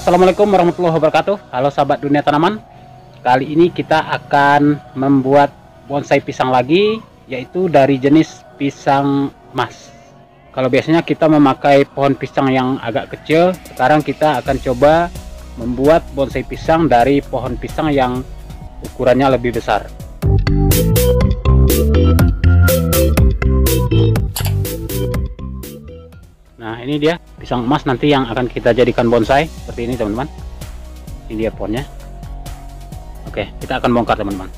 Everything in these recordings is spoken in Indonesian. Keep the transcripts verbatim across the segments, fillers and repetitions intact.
Assalamualaikum warahmatullahi wabarakatuh. Halo sahabat dunia tanaman. Kali ini kita akan membuat bonsai pisang lagi, yaitu dari jenis pisang emas. Kalau biasanya kita memakai pohon pisang yang agak kecil, sekarang kita akan coba membuat bonsai pisang dari pohon pisang yang ukurannya lebih besar. Nah, ini dia pisang emas nanti yang akan kita jadikan bonsai seperti ini, teman-teman. Ini dia pohonnya. Oke, kita akan bongkar, teman-teman.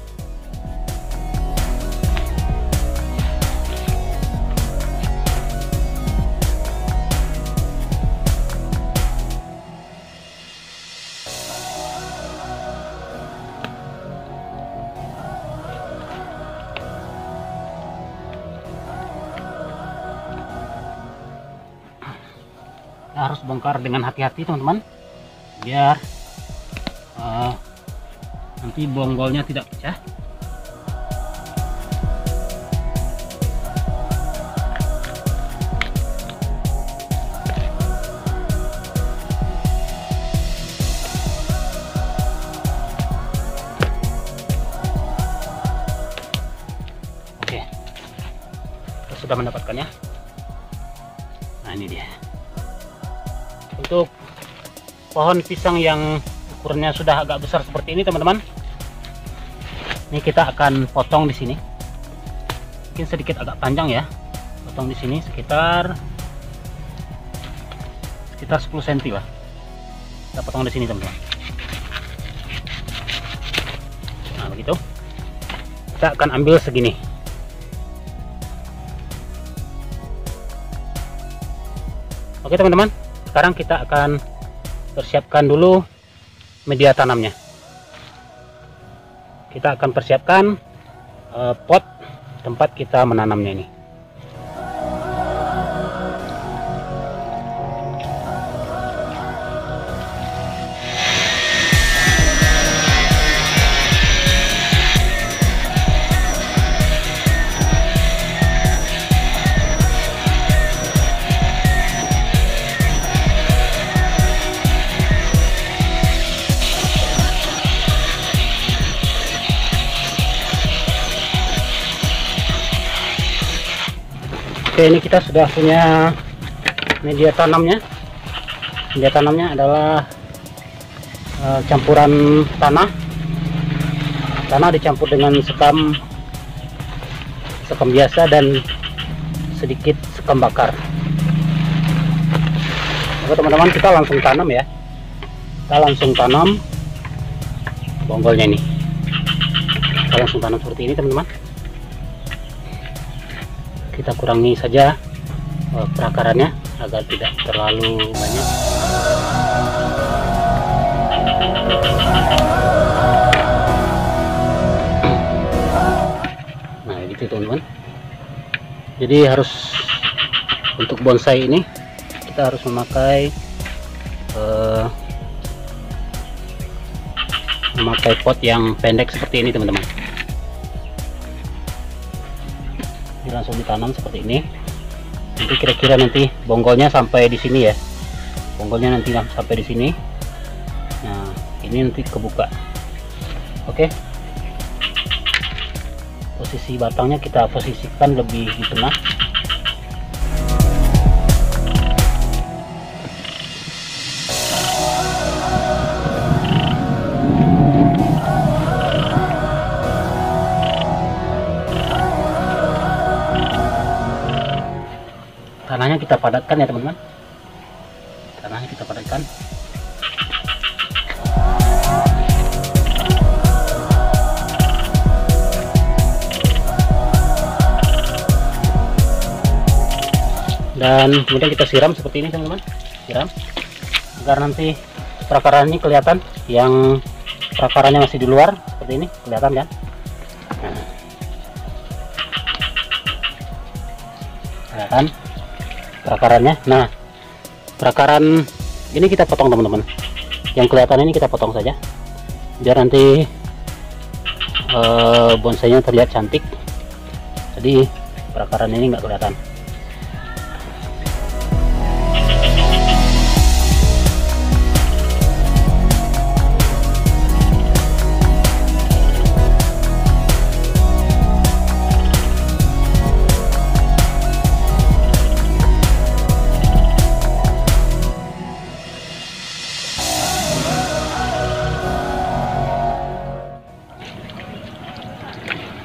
Harus bongkar dengan hati-hati, teman-teman, biar uh, nanti bonggolnya tidak pecah. Oke, kita sudah mendapatkannya. Nah, ini dia. Untuk pohon pisang yang ukurannya sudah agak besar seperti ini, teman-teman, ini kita akan potong di sini. Mungkin sedikit agak panjang ya. Potong di sini sekitar sekitar sepuluh sentimeter lah. Kita potong di sini, teman-teman. Nah, begitu. Kita akan ambil segini. Oke, teman-teman. Sekarang kita akan persiapkan dulu media tanamnya. Kita akan persiapkan uh, pot tempat kita menanamnya ini. Oke, ini kita sudah punya media tanamnya. Media tanamnya adalah uh, campuran tanah. Tanah dicampur dengan sekam sekam biasa dan sedikit sekam bakar. Oke, teman-teman, kita langsung tanam ya. Kita langsung tanam bonggolnya ini. Kita langsung tanam seperti ini, teman-teman. Kita kurangi saja uh, perakarannya agar tidak terlalu banyak. Nah, gitu, teman-teman. Jadi harus untuk bonsai ini kita harus memakai uh, memakai pot yang pendek seperti ini, teman-teman. Langsung ditanam seperti ini. Nanti kira-kira nanti bonggolnya sampai di sini ya. Bonggolnya nanti sampai di sini. Nah, ini nanti kebuka. Oke. Posisi batangnya kita posisikan lebih di tengah. Tanahnya kita padatkan ya, teman-teman. Tanahnya kita padatkan. Dan kemudian kita siram seperti ini, teman-teman. Siram agar nanti perakarannya kelihatan. Yang perakarannya masih di luar seperti ini, kelihatan kan? Nah, kelihatan perakarannya. Nah, perakaran ini kita potong, teman-teman. Yang kelihatan ini kita potong saja biar nanti uh, bonsainya terlihat cantik. Jadi perakaran ini nggak kelihatan.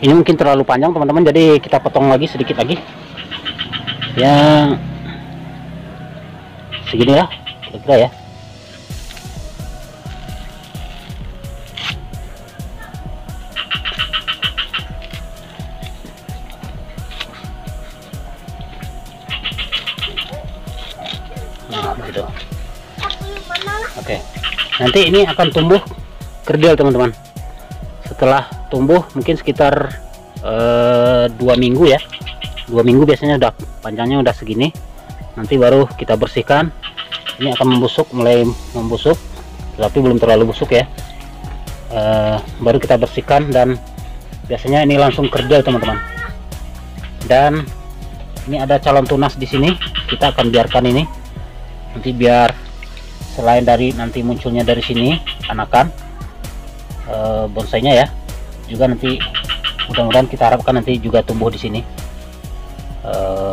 Ini mungkin terlalu panjang teman-teman, jadi kita potong lagi sedikit lagi ya, segini lah kira-kira ya. Nah begitu. Oke, nanti ini akan tumbuh kerdil teman-teman. Setelah tumbuh mungkin sekitar eh, dua minggu ya, dua minggu biasanya udah panjangnya udah segini. Nanti baru kita bersihkan. Ini akan membusuk, mulai membusuk, tapi belum terlalu busuk ya. Eh, baru kita bersihkan dan biasanya ini langsung kerdil teman-teman. Dan ini ada calon tunas di sini, kita akan biarkan ini nanti biar selain dari nanti munculnya dari sini anakan e, bonsainya ya, juga nanti mudah-mudahan kita harapkan nanti juga tumbuh di sini e,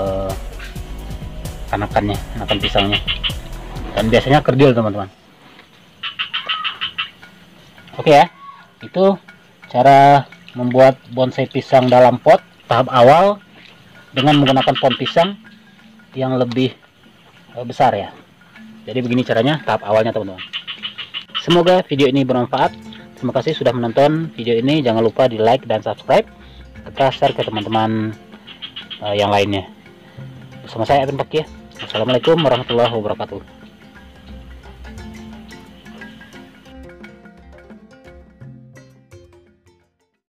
anakannya, anakan pisangnya, dan biasanya kerdil teman-teman. Oke ya, itu cara membuat bonsai pisang dalam pot tahap awal dengan menggunakan pohon pisang yang lebih e, besar ya. Jadi begini caranya tahap awalnya teman-teman. Semoga video ini bermanfaat. Terima kasih sudah menonton video ini. Jangan lupa di like dan subscribe, serta share ke teman-teman uh, yang lainnya. Bersama saya Evan Pakih. Wassalamualaikum warahmatullahi wabarakatuh.